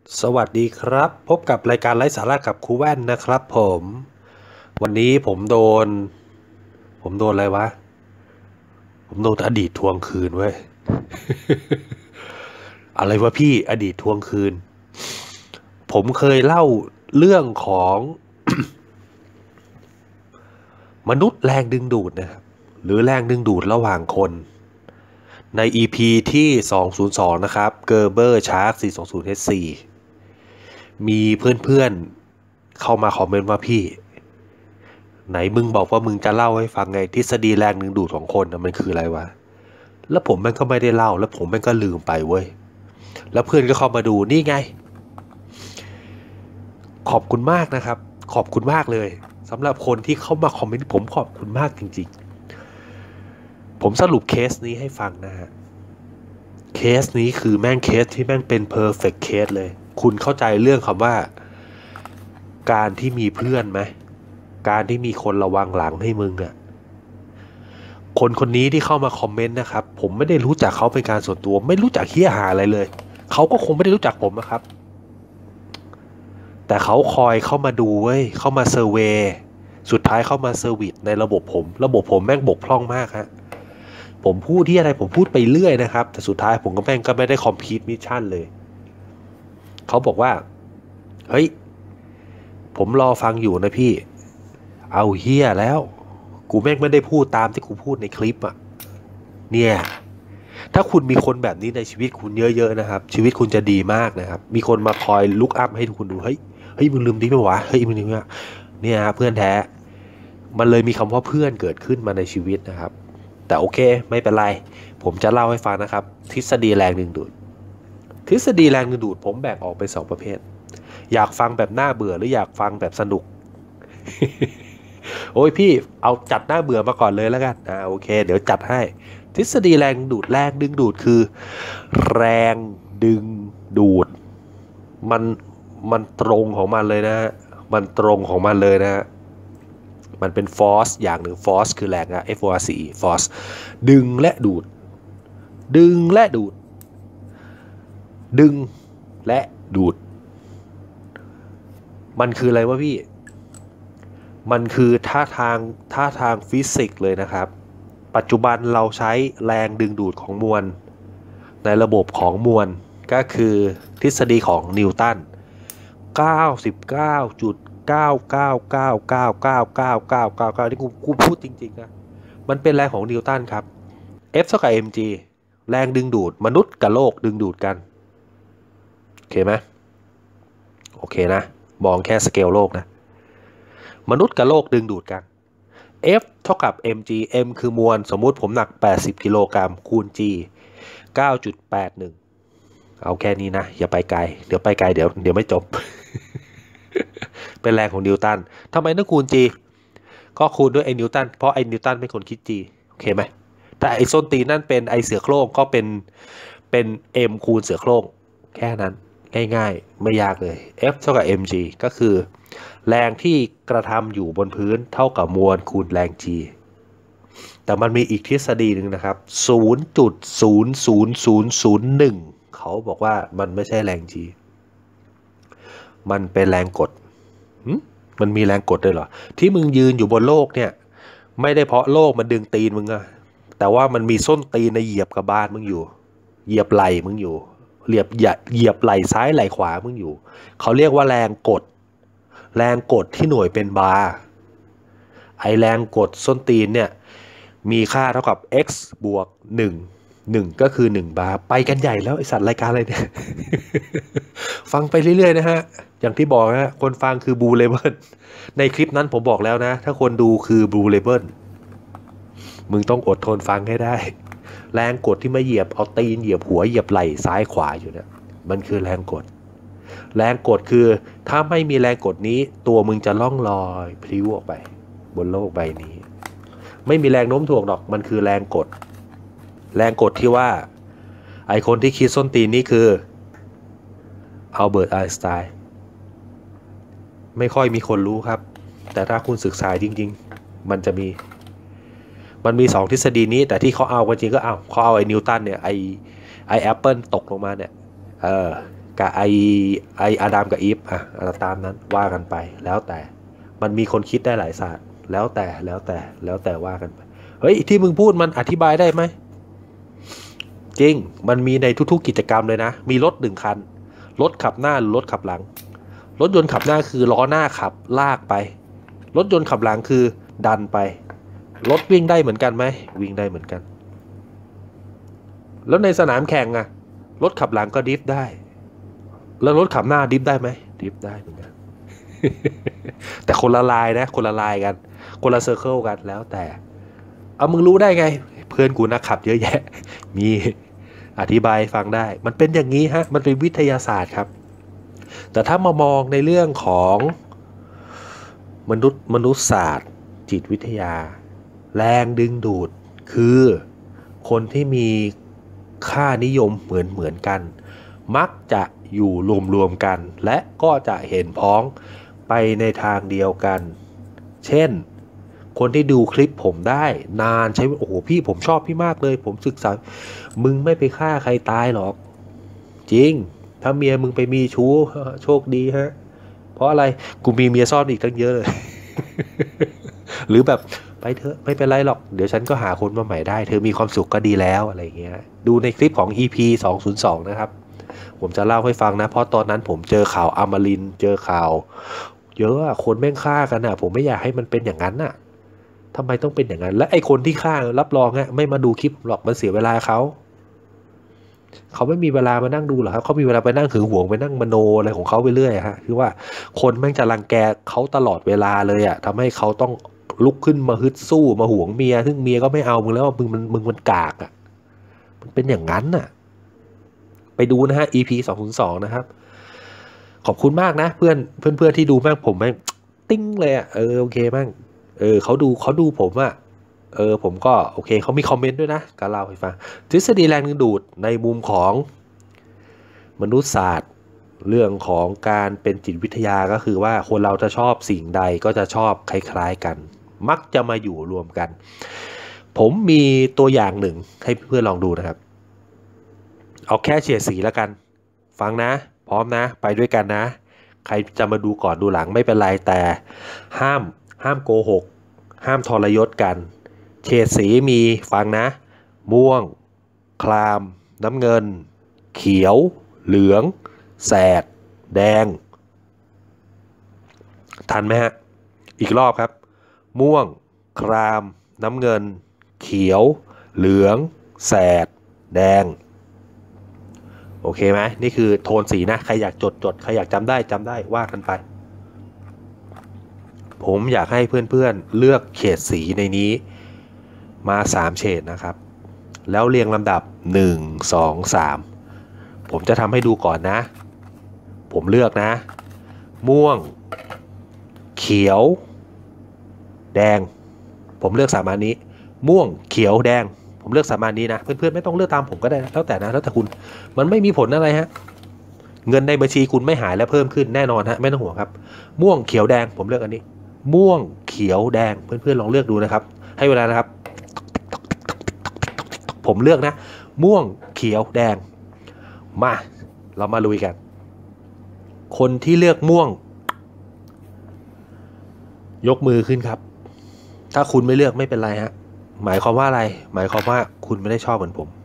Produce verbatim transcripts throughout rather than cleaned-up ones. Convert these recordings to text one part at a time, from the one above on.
สวัสดีครับพบกับรายการไร้สาระกับครูแว่นนะครับผมวันนี้ผมโดนผมโดนอะไรวะผมโดนอดีตทวงคืนเว้ยอะไรวะพี่อดีตทวงคืนผมเคยเล่าเรื่องของมนุษย์แรงดึงดูดนะครับหรือแรงดึงดูดระหว่างคนใน อี พี ที่สอง ศูนย์ สองนะครับเกอร์เบอร์ชาร์กสี่ สอง ศูนย์ เอช ซี มีเพื่อนๆเข้ามาคอมเมนต์ว่าพี่ไหนมึงบอกว่ามึงจะเล่าให้ฟังไงทฤษฎีแรงดึงดูดของคนนะมันคืออะไรวะแล้วผมแม่งก็ไม่ได้เล่าแล้วผมแม่งก็ลืมไปเว้ยแล้วเพื่อนก็เข้ามาดูนี่ไงขอบคุณมากนะครับขอบคุณมากเลยสำหรับคนที่เข้ามาคอมเมนต์ผมขอบคุณมากจริงๆผมสรุปเคสนี้ให้ฟังนะฮะเคสนี้คือแม่งเคสที่แม่งเป็น perfect case เลยคุณเข้าใจเรื่องคำว่าการที่มีเพื่อนไหมการที่มีคนระวังหลังให้มึงอะ คนคนนี้ที่เข้ามาคอมเมนต์นะครับผมไม่ได้รู้จักเขาเป็นการส่วนตัวไม่รู้จักเฮียหาอะไรเลยเขาก็คงไม่ได้รู้จักผมนะครับแต่เขาคอยเข้ามาดูเว้ยเข้ามาเซอร์เวย์สุดท้ายเข้ามาเซอร์วิสในระบบผมระบบผมแม่งบกพร่องมากฮะผมพูดที่อะไรผมพูดไปเรื่อยนะครับแต่สุดท้ายผมก็แม่งก็ไม่ได้คอมพลีทมิชชั่นเลยเขาบอกว่าเฮ้ยผมรอฟังอยู่นะพี่เอาเฮียแล้วกูแม่งไม่ได้พูดตามที่กูพูดในคลิปอะเนี่ย ถ้าคุณมีคนแบบนี้ในชีวิตคุณเยอะๆนะครับชีวิตคุณจะดีมากนะครับมีคนมาคอยลุกอัพให้คุณดูเฮ้ยเฮ้ยมึงลืมดีไหมวะเฮ้ยมึงลืมเนี่ยเนี่ยเพื่อนแท้มันเลยมีคำว่าเพื่อนเกิดขึ้นมาในชีวิตนะครับแต่โอเคไม่เป็นไรผมจะเล่าให้ฟังนะครับทฤษฎีแรงดึงดูดทฤษฎีแรงดึงดูดผมแบ่งออกเป็นสองประเภทอยากฟังแบบน่าเบื่อหรืออยากฟังแบบสนุกโอ้ยพี่เอาจัดหน้าเบื่อมาก่อนเลยแล้วกันอ่าโอเคเดี๋ยวจัดให้ทฤษฎีแรงดูดแรงดึงดูดคือแรงดึงดูดมันมันตรงของมันเลยนะมันตรงของมันเลยนะมันเป็นฟอร์สอย่างหนึ่งฟอร์สคือแรงนะ F O R C E ฟอร์สดึงและดูดดึงและดูดดึงและดูดมันคืออะไรวะพี่มันคือท่าทางท่าทางฟิสิกส์เลยนะครับปัจจุบันเราใช้แรงดึงดูดของมวลในระบบของมวลก็คือทฤษฎีของนิวตัน เก้าสิบเก้าจุดเก้าเก้าเก้าเก้าเก้าเก้าเก้าเก้าเก้าที่กูกูพูดจริงๆนะมันเป็นแรงของนิวตันครับ F เท่ากับ mg แรงดึงดูดมนุษย์กับโลกดึงดูดกันโอเคไหมโอเคนะมองแค่สเกลโลกนะมนุษย์กับโลกดึงดูดกัน F เท่ากับ mg m คือมวลสมมุติผมหนักแปดสิบกิโลกรัมคูณ g เก้าจุดแปดหนึ่งเอาแค่นี้นะอย่าไปไกลเดี๋ยวไปไกลเดี๋ยวเดี๋ยวไม่จบ เป็นแรงของนิวตันทำไมต้องคูณ g ก็คูณด้วยไอ้นิวตันเพราะไอ้นิวตันเป็นคนคิด g โอเคไหมแต่ไอ้ส้นตีนนั่นเป็นไอ้เสือโคร่งก็เป็นเป็น m คูณเสือโคร่งแค่นั้นง่ายๆไม่ยากเลย F เท่ากับ mg ก็คือแรงที่กระทำอยู่บนพื้นเท่ากับมวลคูณแรง g แต่มันมีอีกทฤษฎีหนึ่งนะครับ ศูนย์จุดศูนย์ศูนย์ศูนย์หนึ่ง เขาบอกว่ามันไม่ใช่แรง g มันเป็นแรงกดมันมีแรงกดด้วยเหรอที่มึงยืนอยู่บนโลกเนี่ยไม่ได้เพราะโลกมันดึงตีนมึงอะแต่ว่ามันมีส้นตีนในเหยียบกับบานมึงอยู่เหยียบไหล่มึงอยู่เหยียบเหยียบไหล่ซ้ายไหล่ขวามึงอยู่เขาเรียกว่าแรงกดแรงกดที่หน่วยเป็นบาร์ไอแรงกดส้นตีนเนี่ยมีค่าเท่ากับ x บวกหนึ่งหนึ่งก็คือหนึ่งบาร์ไปกันใหญ่แล้วไอสัตว์รายการอะไรเนี่ย ฟังไปเรื่อยๆนะฮะอย่างที่บอกนะคนฟังคือบูเลเบิลในคลิปนั้นผมบอกแล้วนะถ้าคนดูคือบูเลเบิลมึงต้องอดทนฟังให้ได้แรงกดที่มาเหยียบเอาตีนเหยียบหัวเหยียบไหล่ซ้ายขวาอยู่เนี่ยมันคือแรงกดแรงกดคือถ้าไม่มีแรงกดนี้ตัวมึงจะล่องลอยพลิ้วออกไปบนโลกใบนี้ไม่มีแรงโน้มถ่วงหรอกมันคือแรงกดแรงกดที่ว่าไอคนที่คิดส้นตีนนี้คืออัลเบิร์ตไอน์สไตน์ไม่ค่อยมีคนรู้ครับแต่ถ้าคุณศึกษาจริงๆมันจะมีมันมีสองทฤษฎีนี้แต่ที่เขาเอากันจริงก็เอาเขาเอาไอ้นิวตันเนี่ยไอไอแอปเปิลตกลงมาเนี่ยเออกับไอไออาดัมกับอีฟอ่ะตามนั้นว่ากันไปแล้วแต่มันมีคนคิดได้หลายศาสตร์แล้วแต่แล้วแต่แล้วแต่ว่ากันไปเฮ้ยที่มึงพูดมันอธิบายได้ไหมจริงมันมีในทุกๆกิจกรรมเลยนะมีรถหนึ่งคันรถขับหน้าหรือรถขับหลังรถยนต์ขับหน้าคือล้อหน้าขับลากไปรถยนต์ขับหลังคือดันไปรถวิ่งได้เหมือนกันไหมวิ่งได้เหมือนกันแล้วในสนามแข่งอะรถขับหลังก็ดริฟต์ได้แล้วรถขับหน้าดริฟต์ได้ไหมดริฟต์ได้เหมือนกัน แต่คนละลายนะคนละลายกันคนละเซอร์เคิลกันแล้วแต่เอามึงรู้ได้ไงเพื่อนกูนักขับเยอะแยะมีอธิบายฟังได้มันเป็นอย่างนี้ฮะมันเป็นวิทยาศาสตร์ครับแต่ถ้ามามองในเรื่องของมนุษย์มนุษยศาสตร์จิตวิทยาแรงดึงดูดคือคนที่มีค่านิยมเหมือนเหมือนกันมักจะอยู่รวมๆกันและก็จะเห็นพ้องไปในทางเดียวกันเช่นคนที่ดูคลิปผมได้นานใช้โอ้โหพี่ผมชอบพี่มากเลยผมศึกษามึงไม่ไปฆ่าใครตายหรอกจริงถ้าเมียมึงไปมีชู้โชคดีฮะเพราะอะไรกูมีเมียซ่อนอีกตั้งเยอะเลย หรือแบบไปเถอะไม่เป็นไรหรอกเดี๋ยวฉันก็หาคนมาใหม่ได้เธอมีความสุขก็ดีแล้วอะไรเงี้ยดูในคลิปของ อี พี สองศูนย์สองนะครับผมจะเล่าให้ฟังนะเพราะตอนนั้นผมเจอข่าวอมรินทร์เจอข่าวเยอะอะคนแม่งฆ่ากันอะผมไม่อยากให้มันเป็นอย่างนั้นอะทำไมต้องเป็นอย่างนั้นและไอคนที่ฆ่ารับรองฮะไม่มาดูคลิปหรอกมันเสียเวลาเขาเขาไม่มีเวลามานั่งดูหรอกครับเขามีเวลาไปนั่งหึงหวงไปนั่งมโนอะไรของเขาไปเรื่อยฮะคือว่าคนแม่งจะรังแกเขาตลอดเวลาเลยอะทำให้เขาต้องลุกขึ้นมาฮึดสู้มาหวงเมียซึ่งเมียก็ไม่เอามึงแล้วมึงมันมึงมันกากอะมันเป็นอย่างนั้นน่ะไปดูนะฮะ อี พี สองศูนย์สองนะครับขอบคุณมากนะเพื่อนเพื่อนเพื่อนที่ดูแม่งผมแม่งติ้งเลยอะเออโอเคแม่งเออเขาดูเขาดูผมอะเออผมก็โอเคเขามีคอมเมนต์ด้วยนะก็เล่าให้ฟังทฤษฎีแรงดึงดูดในมุมของมนุษยศาสตร์เรื่องของการเป็นจิตวิทยาก็คือว่าคนเราจะชอบสิ่งใดก็จะชอบคล้ายๆกันมักจะมาอยู่รวมกันผมมีตัวอย่างหนึ่งให้เพื่อนลองดูนะครับเอาแค่เฉดสีแล้วกันฟังนะพร้อมนะไปด้วยกันนะใครจะมาดูก่อนดูหลังไม่เป็นไรแต่ห้ามห้ามโกหกห้ามทรยศกันเฉดสีมีฟังนะม่วงครามน้ำเงินเขียวเหลืองแสดแดงทันไหมฮะอีกรอบครับม่วงครามน้ำเงินเขียวเหลืองแสดแดงโอเคไหมนี่คือโทนสีนะใครอยากจดจดใครอยากจำได้จำได้ว่ากันไปผมอยากให้เพื่อนๆเลือกเฉดสีในนี้มาสามเฉดนะครับแล้วเรียงลำดับหนึ่ง สอง สามผมจะทำให้ดูก่อนนะผมเลือกนะม่วงเขียวแดงผมเลือกสามอันนี้ม่วงเขียวแดงผมเลือกสามอันนี้นะเพื่อนๆไม่ต้องเลือกตามผมก็ได้แล้วแต่นะแล้วแต่คุณมันไม่มีผลอะไรฮะเงินในบัญชีคุณไม่หายและเพิ่มขึ้นแน่นอนฮะไม่ต้องห่วงครับม่วงเขียวแดงผมเลือกอันนี้ม่วงเขียวแดงเพื่อนๆลองเลือกดูนะครับให้เวลานะครับผมเลือกนะม่วงเขียวแดงมาเรามาลุยกันคนที่เลือกม่วงยกมือขึ้นครับถ้าคุณไม่เลือกไม่เป็นไรฮะหมายความว่าอะไรหมายความว่าคุณไม่ได้ชอบเหมือนผม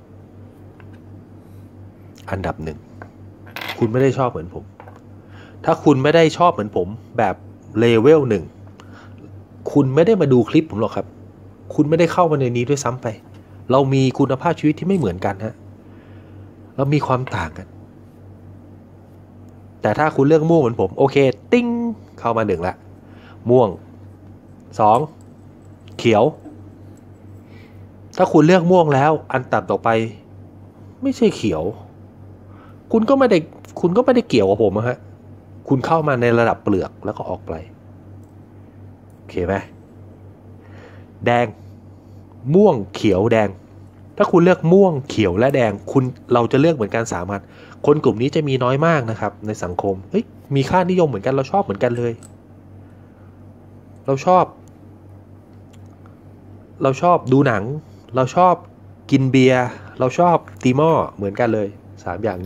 อันดับหนึ่งคุณไม่ได้ชอบเหมือนผมถ้าคุณไม่ได้ชอบเหมือนผมแบบเลเวลหนึ่งคุณไม่ได้มาดูคลิปผมหรอกครับคุณไม่ได้เข้ามาในนี้ด้วยซ้ำไปเรามีคุณภาพชีวิตที่ไม่เหมือนกันฮะเรามีความต่างกันแต่ถ้าคุณเลือกม่วงเหมือนผมโอเคติ้งเข้ามาหนึ่งละม่วงสองเขียวถ้าคุณเลือกม่วงแล้วอันต่ำต่อไปไม่ใช่เขียวคุณก็ไม่ได้คุณก็ไม่ได้เกี่ยวกับผมฮะคุณเข้ามาในระดับเปลือกแล้วก็ออกไปโอเคไหมแดงม่วงเขียวแดงถ้าคุณเลือกม่วงเขียวและแดงคุณเราจะเลือกเหมือนกันสามอันคนกลุ่มนี้จะมีน้อยมากนะครับในสังคมเฮ้ยมีค่านิยมเหมือนกันเราชอบเหมือนกันเลยเราชอบเราชอบดูหนังเราชอบกินเบียร์เราชอบตีหม้อเหมือนกันเลยสามอย่างนี้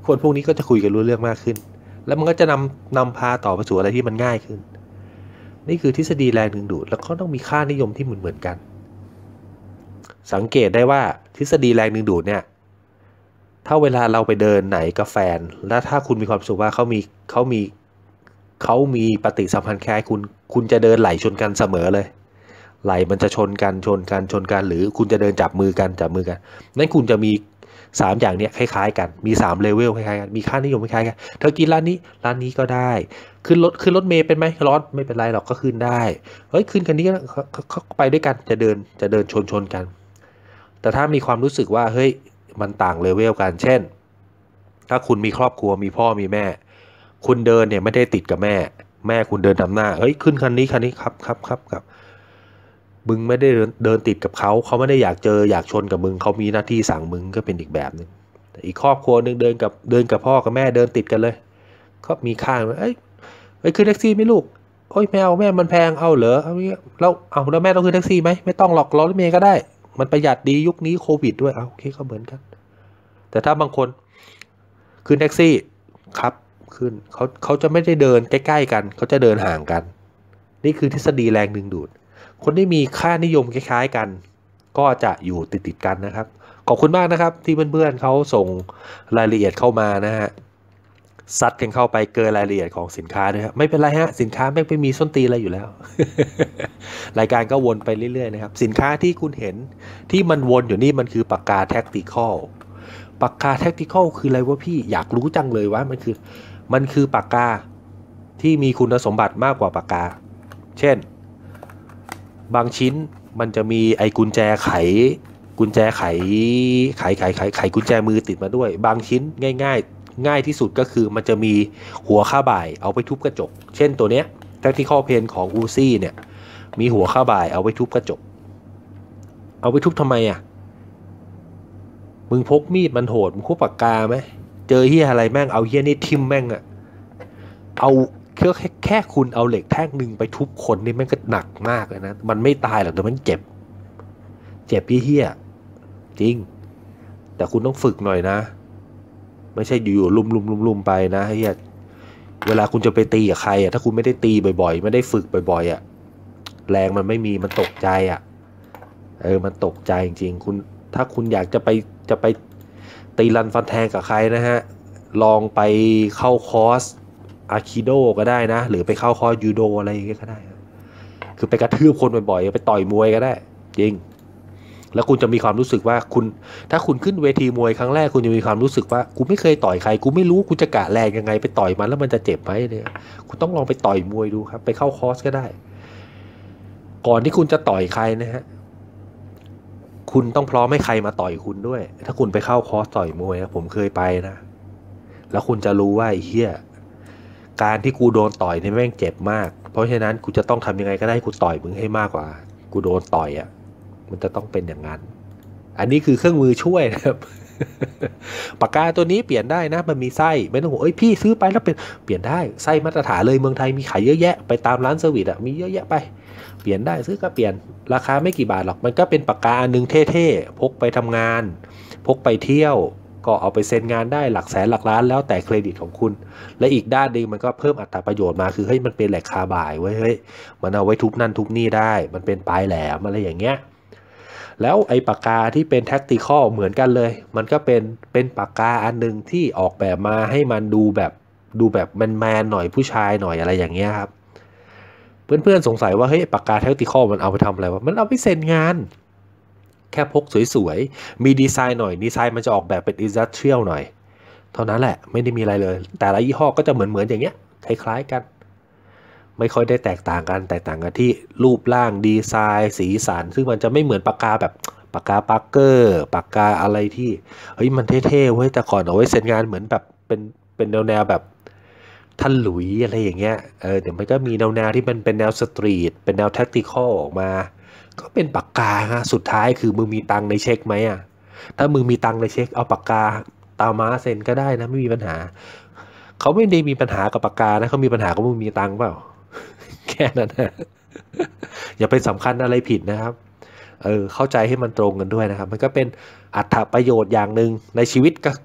คนพวกนี้ก็จะคุยกันรู้เรื่องมากขึ้นแล้วมันก็จะนำนำพาต่อไปสู่อะไรที่มันง่ายขึ้นนี่คือทฤษฎีแรงดึงดูดแล้วก็ต้องมีค่านิยมที่เหมือนเหมือนกันสังเกตได้ว่าทฤษฎีแรงดึงดูดเนี่ยถ้าเวลาเราไปเดินไหนกับแฟนแล้วถ้าคุณมีความสุขว่าเขามีเขามีเขามีปฏิสัมพันธ์คล้ายคุณคุณจะเดินไหลชนกันเสมอเลยไหลมันจะชนกันชนกันชนกันหรือคุณจะเดินจับมือกันจับมือกันนั่นคุณจะมีสามอย่างเนี้ยคล้ายๆกันมีสามเลเวลคล้ายๆกันมีค่านิยมคล้ายๆกันเธอกินร้านนี้ร้านนี้ก็ได้ขึ้นรถขึ้นรถเมล์เป็นไหมร้อนไม่เป็นไรหรอกก็ขึ้นได้เฮ้ยขึ้นกันนี้ก็เขาไปด้วยกันจะเดินจะเดินชนชนกันแต่ถ้ามีความรู้สึกว่าเฮ้ยมันต่างเลเวลกันเช่นถ้าคุณมีครอบครัวมีพ่อมีแม่คุณเดินเนี่ยไม่ได้ติดกับแม่แม่คุณเดินนำหน้าเฮ้ยขึ้นคันนี้คันนี้ครับครับครับครับมึงไม่ได้เดินเดินติดกับเขาเขาไม่ได้อยากเจออยากชนกับมึงเขามีหน้าที่สั่งมึงก็เป็นอีกแบบนึงแต่อีกครอบครัวนึงเดินกับเดินกับพ่อกับแม่เดินติดกันเลยก็มีค่าเอ้ยเอ้ยขึ้นแท็กซี่ไหมลูกโอ้ยไม่เอาแม่มันแพงเอาเหรอเอาแล้วเอาแล้วแม่ต้องขึ้นแท็กซี่ไหมไม่ต้องหรอกรถเมล์ก็ได้มันประหยัดดียุคนี้โควิดด้วยเอาโอเคก็เหมือนกันแต่ถ้าบางคนขึ้นแท็กซี่ครับขึ้นเขาเขาจะไม่ได้เดินใกล้ๆกันเขาจะเดินห่างกันนี่คือทฤษฎีแรงดึงดูดคนที่มีค่านิยมคล้ายๆกันก็จะอยู่ติดๆกันนะครับขอบคุณมากนะครับที่เพื่อนๆเขาส่งรายละเอียดเข้ามานะฮะซัดกันเข้าไปเกินรายละเอียดของสินค้าด้วยครับไม่เป็นไรฮะสินค้าไม่ไปมีส้นตีนอะไรอยู่แล้ว รายการก็วนไปเรื่อยๆนะครับสินค้าที่คุณเห็นที่มันวนอยู่นี่มันคือปากกาแท็กติคอลปากกาแท็กติคอลคืออะไรวะพี่อยากรู้จังเลยว่ามันคือมันคือปากกาที่มีคุณสมบัติมากกว่าปากกาเช่นบางชิ้นมันจะมีไอ้กุญแจไขกุญแจไขไขไขไขไขกุญแจมือติดมาด้วยบางชิ้นง่ายๆง่ายที่สุดก็คือมันจะมีหัวค่าบ่ายเอาไปทุบกระจกเช่นตัวเนี้ย Tactical Pen ของ Uzi เนี่ยมีหัวค่าบ่ายเอาไปทุบกระจกเอาไปทุบทำไมอ่ะมึงพกมีดมันโหดมึงพกปากกาไหมเจอเหี้ยอะไรแม่งเอาเหี้ยนี่ทิ่มแม่งอ่ะเอาแค่แค่คุณเอาเหล็กแท่งหนึ่งไปทุบคนนี่แม่งก็หนักมากเลยนะมันไม่ตายหรอกแต่มันเจ็บเจ็บเหี้ยจริงแต่คุณต้องฝึกหน่อยนะไม่ใช่อยู่ๆลุมๆๆไปนะเหี้ยเวลาคุณจะไปตีกับใครอ่ะถ้าคุณไม่ได้ตีบ่อยๆไม่ได้ฝึกบ่อยๆอ่ะแรงมันไม่มีมันตกใจอ่ะเออมันตกใจจริงๆคุณถ้าคุณอยากจะไปจะไปตีรันฟันแทงกับใครนะฮะลองไปเข้าคอร์สอาคิโดก็ได้นะหรือไปเข้าคอร์สยูโดอะไรอย่างเงี้ยก็ได้คือไปกระทืบคนบ่อยๆไปต่อยมวยก็ได้จริงแล้วคุณจะมีความรู้สึกว่าคุณถ้าคุณขึ้นเวทีมวยครั้งแรกคุณจะมีความรู้สึกว่ากูไม่เคยต่อยใครกูไม่รู้กูจะกะแรงยังไงไปต่อยมันแล้วมันจะเจ็บไหมเนี่ยคุณต้องลองไปต่อยมวยดูครับไปเข้าคอร์สก็ได้ก่อนที่คุณจะต่อยใครนะฮะคุณต้องพร้อมให้ใครมาต่อยคุณด้วยถ้าคุณไปเข้าคอร์สต่อยมวยนะผมเคยไปนะแล้วคุณจะรู้ว่าไอ้เหี้ยการที่กูโดนต่อยเนี่ยแม่งเจ็บมากเพราะฉะนั้นกูจะต้องทำยังไงก็ได้กูต่อยมึงให้มากกว่ากูโดนต่อยอ่ะมันจะต้องเป็นอย่างนั้นอันนี้คือเครื่องมือช่วยนะครับ ปากกาตัวนี้เปลี่ยนได้นะมันมีไส้ไม่ต้องห่วงเอ้ยพี่ซื้อไปแล้วเป็นเปลี่ยนได้ไส้มาตรฐานเลยเมืองไทยมีขายเยอะแยะไปตามร้านเซอร์วิสอ่ะมีเยอะแยะไปเปลี่ยนได้ซื้อก็เปลี่ยนราคาไม่กี่บาทหรอกมันก็เป็นปากกาอันนึงเท่ๆพกไปทำงานพกไปเที่ยวก็เอาไปเซ็นงานได้หลักแสนหลักล้านแล้วแต่เครดิตของคุณและอีกด้านนึงมันก็เพิ่มอัตราประโยชน์มาคือเฮ้ยมันเป็นแหลกคาบ่ายเว้ยเฮ้ยมันเอาไว้ทุบนั่นทุบนี่ได้มันเป็นปลายแหลมอะไรอย่างเงี้ยแล้วไอ้ปากกาที่เป็น tactical เหมือนกันเลยมันก็เป็นเป็นปากกาอันนึงที่ออกแบบมาให้มันดูแบบดูแบบแมนๆหน่อยผู้ชายหน่อยอะไรอย่างเงี้ยครับเพื่อนๆสงสัยว่าเฮ้ยปากกา tactical มันเอาไปทำอะไรวะมันเอาไปเซ็นงานแค่พกสวยๆมีดีไซน์หน่อยดีไซน์มันจะออกแบบเป็น industrial หน่อยเท่านั้นแหละไม่ได้มีอะไรเลยแต่ละยี่ห้อก็จะเหมือนๆอย่างเงี้ยคล้ายๆกันไม่ค่อยได้แตกต่างกันแตกต่างกันที่รูปร่างดีไซน์สีสันซึ่งมันจะไม่เหมือนปากกาแบบปากกาปาร์เกอร์ปากกาอะไรที่เฮ้ยมันเท่ๆเว้ยแต่ก่อนเอาไว้เซ็นงานเหมือนแบบเป็นเป็นแนวๆแบบท่านหลุยอะไรอย่างเงี้ยเออเดี๋ยวมันก็มีแนวๆที่มันเป็นแนวสตรีทเป็นแนวแท็กติคอลออกมาก็เป็นปากกาฮะสุดท้ายคือมึงมีตังค์ในเช็คไหมอ่ะถ้ามึงมีตังค์ในเช็คเอาปากกาตาม้าเซ็นก็ได้นะไม่มีปัญหาเขาไม่ได้มีปัญหากับปากกานะเขามีปัญหากับมึงมีตังค์เปล่าแค่นั้นนะอย่าไปสำคัญอะไรผิดนะครับเออเข้าใจให้มันตรงกันด้วยนะครับมันก็เป็นอรรถประโยชน์อย่างหนึ่งในชีวิตก็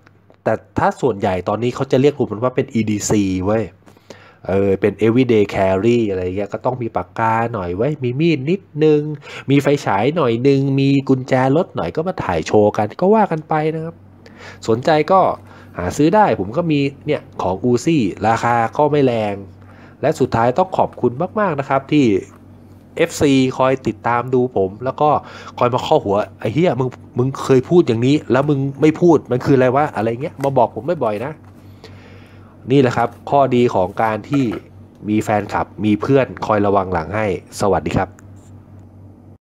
แต่ถ้าส่วนใหญ่ตอนนี้เขาจะเรียกมันว่าเป็น อี ดี ซี เว้ยเออเป็น everyday carry อะไรเงี้ยก็ต้องมีปากกาหน่อยไว้มีมีดนิดนึงมีไฟฉายหน่อยนึงมีกุญแจรถหน่อยก็มาถ่ายโชว์กันก็ว่ากันไปนะครับสนใจก็หาซื้อได้ผมก็มีเนี่ยของ Uzi ราคาก็ไม่แรงและสุดท้ายต้องขอบคุณมากๆนะครับที่ เอฟ ซี คอยติดตามดูผมแล้วก็คอยมาข้อหัวไอ้เหี้ยมึงมึงเคยพูดอย่างนี้แล้วมึงไม่พูดมันคืออะไรวะอะไรเงี้ยมาบอกผมบ่อยๆนะนี่แหละครับข้อดีของการที่มีแฟนคลับมีเพื่อนคอยระวังหลังให้สวัสดีครับ